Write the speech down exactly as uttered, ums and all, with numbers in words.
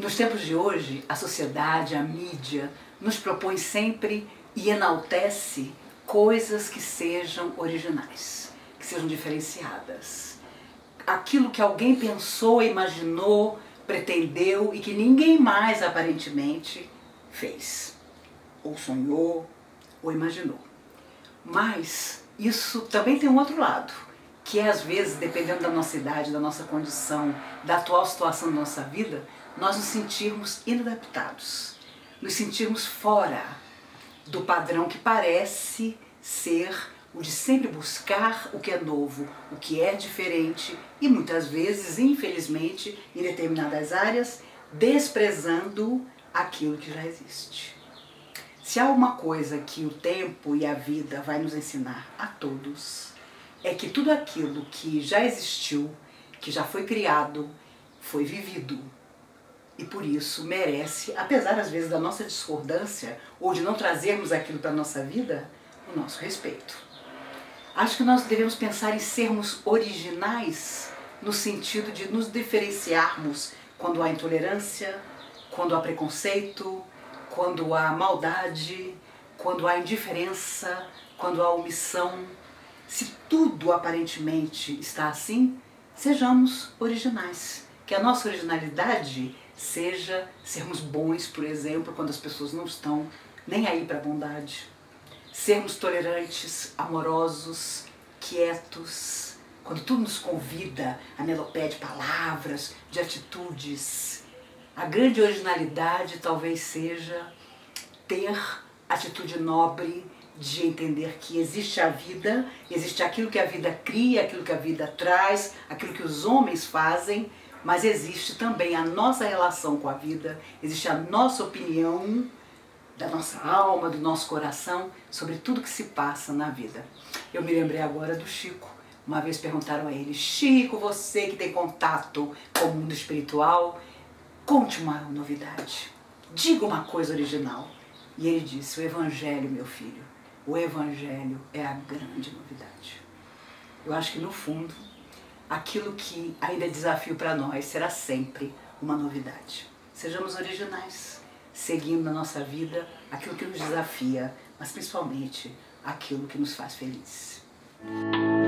Nos tempos de hoje, a sociedade, a mídia, nos propõe sempre e enaltece coisas que sejam originais, que sejam diferenciadas. Aquilo que alguém pensou, imaginou, pretendeu e que ninguém mais aparentemente fez, ou sonhou, ou imaginou. Mas isso também tem um outro lado, que é às vezes, dependendo da nossa idade, da nossa condição, da atual situação da nossa vida, nós nos sentirmos inadaptados, nos sentirmos fora do padrão que parece ser o de sempre buscar o que é novo, o que é diferente e muitas vezes, infelizmente, em determinadas áreas, desprezando aquilo que já existe. Se há uma coisa que o tempo e a vida vai nos ensinar a todos, é que tudo aquilo que já existiu, que já foi criado, foi vivido. E por isso merece, apesar às vezes da nossa discordância ou de não trazermos aquilo para a nossa vida, o nosso respeito. Acho que nós devemos pensar em sermos originais no sentido de nos diferenciarmos quando há intolerância, quando há preconceito, quando há maldade, quando há indiferença, quando há omissão. Se tudo aparentemente está assim, sejamos originais. Que a nossa originalidade seja sermos bons, por exemplo, quando as pessoas não estão nem aí para a bondade. Sermos tolerantes, amorosos, quietos, quando tudo nos convida a melopéia de palavras, de atitudes. A grande originalidade talvez seja ter atitude nobre de entender que existe a vida, existe aquilo que a vida cria, aquilo que a vida traz, aquilo que os homens fazem, mas existe também a nossa relação com a vida, existe a nossa opinião, da nossa alma, do nosso coração, sobre tudo que se passa na vida. Eu me lembrei agora do Chico. Uma vez perguntaram a ele: Chico, você que tem contato com o mundo espiritual, conte uma novidade, diga uma coisa original. E ele disse: o Evangelho, meu filho, o Evangelho é a grande novidade. Eu acho que no fundo, aquilo que ainda é desafio para nós será sempre uma novidade. Sejamos originais, seguindo na nossa vida aquilo que nos desafia, mas principalmente aquilo que nos faz felizes.